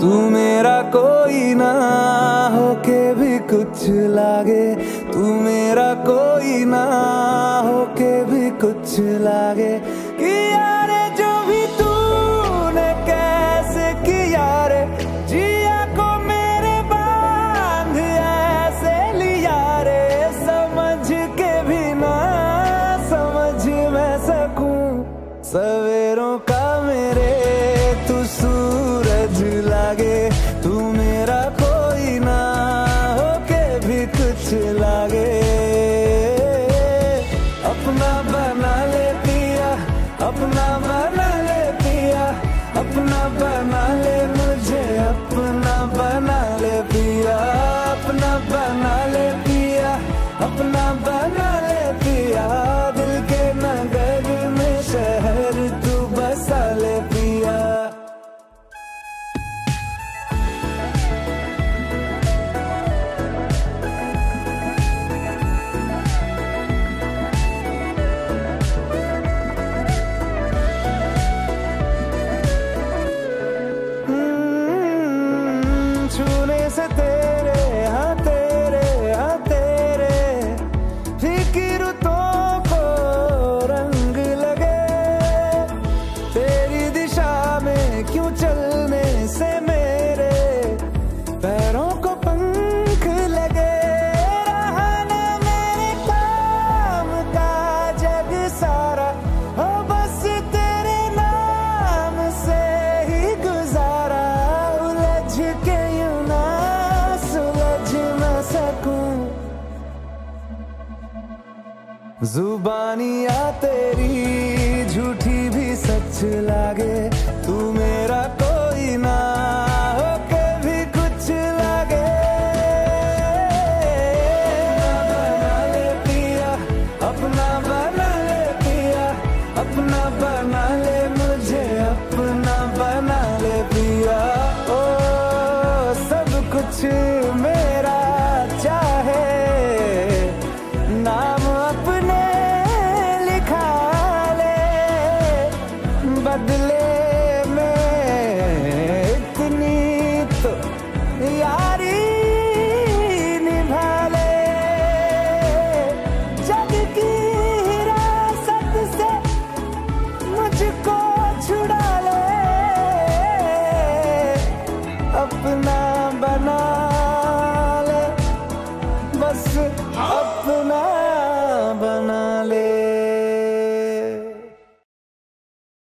तू मेरा कोई ना होके भी कुछ लागे, तू मेरा कोई ना होके भी कुछ लागे। कि यारे जो भी तूने कैसे किया रे, जिया को मेरे बांध ऐसे लिया रे, समझ के भी ना समझ मैं सकूं सवेरों का मेरे तू सूरज लागे, तू मेरा कोई ना होके भी कुछ लागे। अपना बना ले पिया, अपना बना ले पिया, अपना बना ले मुझे, अपना बना ले पिया, अपना बना ले पिया, अपना बना ले पिया। दिल के नगर में शहर तू बसा ले पिया। छूने से तेरे हाँ तेरे हाँ तेरे फिक्रों को रंग लगे, तेरी दिशा में क्यों चलने से मेरे पैरों को पंख लगे। रहा ना मेरे काम का जग सारा, हो बस तेरे नाम से ही गुजारा। उलझ के यूं ना सुलझ ना सकूं, जुबानियाँ तेरी झूठी भी सच लागे, तू मेरा कोई ना होके भी कुछ लागे। अपना बना ले पिया, अपना बना ले मुझे, अपना बना ले पिया। ओ सब कुछ मेरा चाहे, नाम अपने लिखा ले, बदले में इतनी तो यारी निभा ले। जग की हिरासत से मुझको छुड़ा ले, अपना बना ले बस अपना